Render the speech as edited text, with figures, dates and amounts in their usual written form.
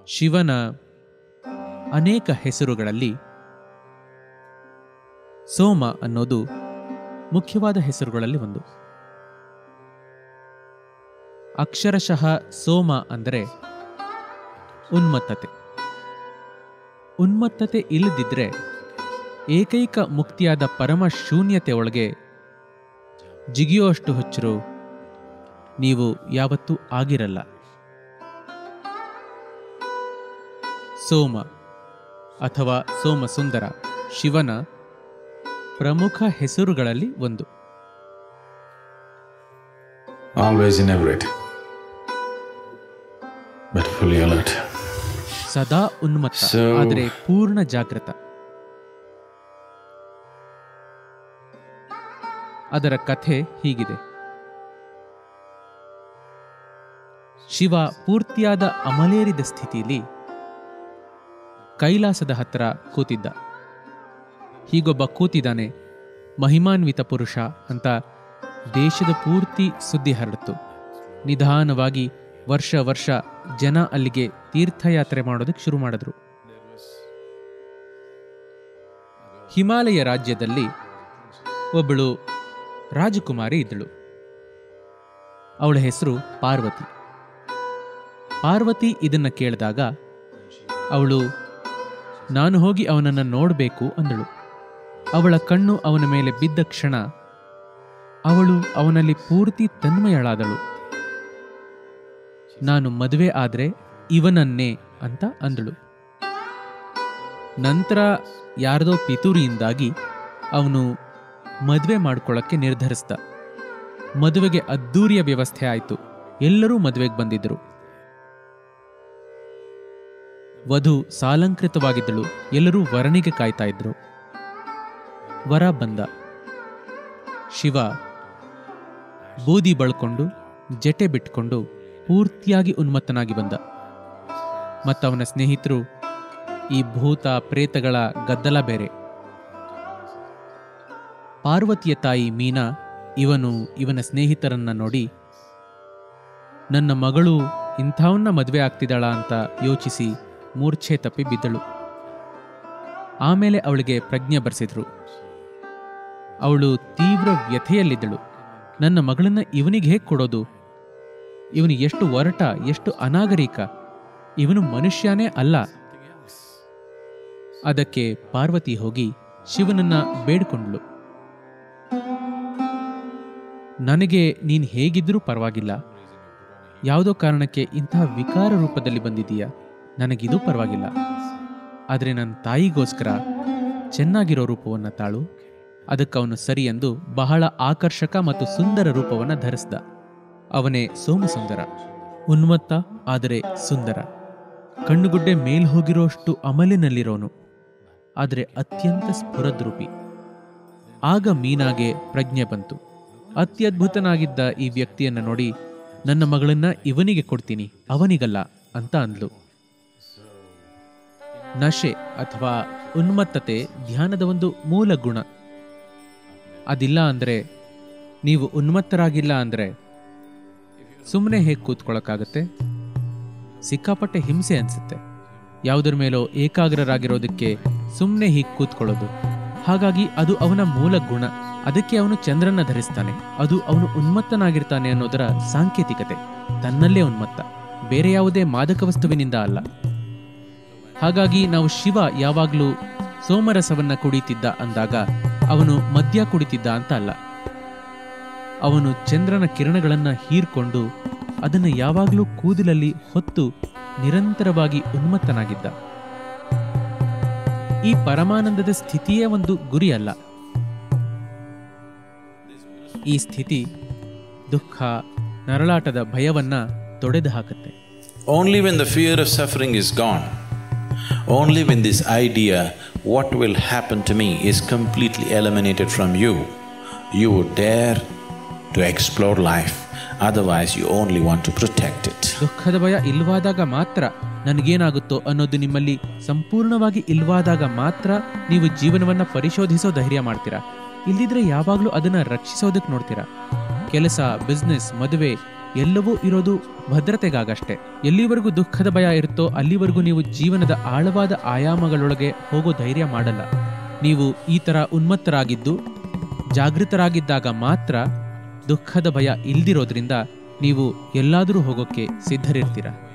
ಶಿವನ ಅನೇಕ ಹೆಸರುಗಳಲ್ಲಿ ಸೋಮ ಅನ್ನೋದು ಮುಖ್ಯವಾದ ಹೆಸರುಗಳಲ್ಲಿ ಒಂದು. ಅಕ್ಷರಶಃ ಸೋಮ ಅಂದರೆ ಉನ್ಮತ್ತತೆ. ಉನ್ಮತ್ತತೆ ಇಲ್ಲದಿದ್ದರೆ ಏಕೈಕ ಮುಕ್ತಿಯಾದ ಪರಮ ಶೂನ್ಯತೆ ಒಳಗೆ ಜಿಗಿಯುವಷ್ಟು ಹುಚ್ಚರು ನೀವು ಯಾವತ್ತೂ ಆಗಿರಲ್ಲ. ಸೋಮ ಅಥವಾ ಸೋಮಸುಂದರ ಶಿವನ ಪ್ರಮುಖ ಹೆಸರುಗಳಲ್ಲಿ ಒಂದು. Always inebriate, but fully alert. ಸದಾ ಉನ್ಮತ್ತ, ಆದರೆ ಪೂರ್ಣ ಜಾಗೃತ. ಅದರ ಕಥೆ ಹೀಗಿದೆ. ಶಿವ ಪೂರ್ತಿಯಾದ ಅಮಲೇರಿದ ಸ್ಥಿತಿಯಲ್ಲಿ ಕೈಲಾಸದ ಹತ್ತಿರ ಕೂತಿದ್ದ. ಹೀಗೊಬ್ಬ ಕೂತಿದ್ದಾನೆ, ಮಹಿಮಾನ್ವಿತ ಪುರುಷ ಅಂತ ದೇಶದ ಪೂರ್ತಿ ಸುದ್ದಿ ಹರಡಿತು. ನಿಧಾನವಾಗಿ ವರ್ಷ ವರ್ಷ ಜನ ಅಲ್ಲಿಗೆ ತೀರ್ಥಯಾತ್ರೆ ಮಾಡೋದಕ್ಕೆ ಶುರು ಮಾಡಿದ್ರು. ಹಿಮಾಲಯ ರಾಜ್ಯದಲ್ಲಿ ಒಬ್ಬಳು ರಾಜಕುಮಾರಿ ಇದ್ದಳು. ಅವಳ ಹೆಸರು ಪಾರ್ವತಿ. ಪಾರ್ವತಿ ಇದನ್ನ ಕೇಳಿದಾಗ ಅವಳು ನಾನು ಹೋಗಿ ಅವನನ್ನು ನೋಡಬೇಕು ಅಂದಳು. ಅವಳ ಕಣ್ಣು ಅವನ ಮೇಲೆ ಬಿದ್ದ ಕ್ಷಣ ಅವಳು ಅವನಲ್ಲಿ ಪೂರ್ತಿ ತನ್ಮಯಳಾದಳು. ನಾನು ಮದುವೆ ಆದ್ರೆ ಇವನನ್ನೇ ಅಂತ ಅಂದಳು. ನಂತರ ಯಾರದೋ ಪಿತೂರಿಯಿಂದಾಗಿ ಅವನು ಮದುವೆ ಮಾಡ್ಕೊಳ್ಳಕ್ಕೆ ನಿರ್ಧರಿಸಿದ. ಮದುವೆಗೆ ಅದ್ದೂರಿಯ ವ್ಯವಸ್ಥೆ ಆಯಿತು. ಎಲ್ಲರೂ ಮದುವೆಗೆ ಬಂದಿದ್ದರು. ವಧು ಸಾಲಂಕೃತವಾಗಿದ್ದಳು. ಎಲ್ಲರೂ ವರನಿಗೆ ಕಾಯ್ತಾ ಇದ್ರು. ವರ ಬಂದ. ಶಿವ ಬೂದಿ ಬಳ್ಕೊಂಡು ಜಟೆ ಬಿಟ್ಕೊಂಡು ಪೂರ್ತಿಯಾಗಿ ಉನ್ಮತ್ತನಾಗಿ ಬಂದ. ಮತ್ತವನ ಸ್ನೇಹಿತರು ಈ ಭೂತ ಪ್ರೇತಗಳ ಗದ್ದಲ ಬೇರೆ. ಪಾರ್ವತಿಯ ತಾಯಿ ಮೀನಾ ಇವನ ಸ್ನೇಹಿತರನ್ನ ನೋಡಿ ನನ್ನ ಮಗಳು ಇಂಥವನ್ನ ಮದುವೆ ಆಗ್ತಿದ್ದಾಳ ಅಂತ ಯೋಚಿಸಿ ಮೂರ್ಛೆ ತಪ್ಪಿ ಬಿದ್ದಳು. ಆಮೇಲೆ ಅವಳಿಗೆ ಪ್ರಜ್ಞೆ ಬರೆಸಿದ್ರು. ಅವಳು ತೀವ್ರ ವ್ಯಥೆಯಲ್ಲಿದ್ದಳು. ನನ್ನ ಮಗಳನ್ನ ಇವನಿಗೆ ಹೇಗೆ ಕೊಡೋದು? ಇವನು ಎಷ್ಟು ಒರಟ, ಎಷ್ಟು ಅನಾಗರಿಕ, ಇವನು ಮನುಷ್ಯನೇ ಅಲ್ಲ. ಅದಕ್ಕೆ ಪಾರ್ವತಿ ಹೋಗಿ ಶಿವನನ್ನ ಬೇಡ್ಕೊಂಡ್ಳು. ನನಗೆ ನೀನ್ ಹೇಗಿದ್ರೂ ಪರವಾಗಿಲ್ಲ, ಯಾವುದೋ ಕಾರಣಕ್ಕೆ ಇಂತಹ ವಿಕಾರ ರೂಪದಲ್ಲಿ ಬಂದಿದೀಯ, ನನಗಿದು ಪರವಾಗಿಲ್ಲ. ಆದರೆ ನನ್ನ ತಾಯಿಗೋಸ್ಕರ ಚೆನ್ನಾಗಿರೋ ರೂಪವನ್ನು ತಾಳು. ಅದಕ್ಕವನು ಸರಿ ಎಂದು ಬಹಳ ಆಕರ್ಷಕ ಮತ್ತು ಸುಂದರ ರೂಪವನ್ನು ಧರಿಸಿದ. ಅವನೇ ಸೋಮಸುಂದರ. ಉನ್ಮತ್ತ ಆದರೆ ಸುಂದರ, ಕಣ್ಣುಗುಡ್ಡೆ ಮೇಲ್ ಹೋಗಿರೋಷ್ಟು ಅಮಲಿನಲ್ಲಿರೋನು, ಆದರೆ ಅತ್ಯಂತ ಸ್ಫುರದ್ರೂಪಿ. ಆಗ ಮೀನಾಗೆ ಪ್ರಜ್ಞೆ ಬಂತು. ಅತ್ಯದ್ಭುತನಾಗಿದ್ದ ಈ ವ್ಯಕ್ತಿಯನ್ನು ನೋಡಿ ನನ್ನ ಮಗಳನ್ನ ಇವನಿಗೆ ಕೊಡ್ತೀನಿ, ಅವನಿಗಲ್ಲ ಅಂತ ಅಂದ್ಲು. ನಶೆ ಅಥವಾ ಉನ್ಮತ್ತತೆ ಧ್ಯಾನದ ಒಂದು ಮೂಲ ಗುಣ. ಅದಿಲ್ಲ ಅಂದ್ರೆ, ನೀವು ಉನ್ಮತ್ತರಾಗಿಲ್ಲ ಅಂದ್ರೆ ಸುಮ್ಮನೆ ಹೇಗೆ ಕೂತ್ಕೊಳ್ಳೋಕ್ಕಾಗತ್ತೆ? ಸಿಕ್ಕಾಪಟ್ಟೆ ಹಿಂಸೆ ಅನ್ಸುತ್ತೆ. ಯಾವುದರ ಮೇಲೋ ಏಕಾಗ್ರರಾಗಿರೋದಕ್ಕೆ ಸುಮ್ಮನೆ ಹೀಗೆ ಕೂತ್ಕೊಳ್ಳೋದು. ಹಾಗಾಗಿ ಅದು ಅವನ ಮೂಲ ಗುಣ. ಅದಕ್ಕೆ ಅವನು ಚಂದ್ರನ ಧರಿಸ್ತಾನೆ. ಅದು ಅವನು ಉನ್ಮತ್ತನಾಗಿರ್ತಾನೆ ಅನ್ನೋದರ ಸಾಂಕೇತಿಕತೆ. ತನ್ನಲ್ಲೇ ಉನ್ಮತ್ತ, ಬೇರೆ ಯಾವುದೇ ಮಾದಕ ವಸ್ತುವಿನಿಂದ ಅಲ್ಲ. ಹಾಗಾಗಿ ನಾವು ಶಿವ ಯಾವಾಗಲೂ ಸೋಮರಸವನ್ನ ಕುಡಿತಿದ್ದ ಅಂದಾಗ ಅವನು ಮದ್ಯ ಕುಡಿತಿದ್ದ ಅಂತ ಅಲ್ಲ. ಅವನು ಚಂದ್ರನ ಕಿರಣಗಳನ್ನ ಹೀರ್ಕೊಂಡು ಅದನ್ನ ಯಾವಾಗಲೂ ಕೂದಲಲ್ಲಿ ಹೊತ್ತು ನಿರಂತರವಾಗಿ ಉನ್ಮತ್ತನಾಗಿದ್ದ. ಈ ಪರಮಾನಂದದ ಸ್ಥಿತಿಯೇ ಒಂದು ಗುರಿ ಅಲ್ಲ. ಈ ಸ್ಥಿತಿ ದುಃಖ, ನರಳಾಟದ ಭಯವನ್ನ ತೊಡೆದು ಹಾಕುತ್ತೆ. Only when the fear of suffering is gone, only when this idea, what will happen to me, is completely eliminated from you, you would dare to explore life. Otherwise, you only want to protect it. ದುಃಖದ ಭಯ ಇಲ್ವಾದಾಗ ಮಾತ್ರ, ನನಗೇನಾಗುತ್ತೋ ಅನ್ನೋದು ನಿಮ್ಮಲ್ಲಿ ಸಂಪೂರ್ಣವಾಗಿ ಇಲ್ವಾದಾಗ ಮಾತ್ರ ನೀವು ಜೀವನವನ್ನ ಪರಿಶೋಧಿಸೋ ಧೈರ್ಯ ಮಾಡ್ತೀರಾ. ಇಲ್ಲಿದ್ರೆ ಯಾವಾಗಲೂ ಅದನ್ನ ರಕ್ಷಿಸೋದಕ್ಕೆ ನೋಡ್ತೀರಾ. ಕೆಲಸ, ಬಿಸ್ನೆಸ್, ಮದುವೆ ಎಲ್ಲವೂ ಇರೋದು ಭದ್ರತೆಗಾಗಷ್ಟೆ. ಎಲ್ಲಿವರೆಗೂ ದುಃಖದ ಭಯ ಇರುತ್ತೋ ಅಲ್ಲಿವರೆಗೂ ನೀವು ಜೀವನದ ಆಳವಾದ ಆಯಾಮಗಳೊಳಗೆ ಹೋಗೋ ಧೈರ್ಯ ಮಾಡಲ್ಲ. ನೀವು ಈ ಥರ ಉನ್ಮತ್ತರಾಗಿದ್ದು ಜಾಗೃತರಾಗಿದ್ದಾಗ ಮಾತ್ರ ದುಃಖದ ಭಯ ಇಲ್ದಿರೋದ್ರಿಂದ ನೀವು ಎಲ್ಲಾದರೂ ಹೋಗೋಕ್ಕೆ ಸಿದ್ಧರಿರ್ತೀರ.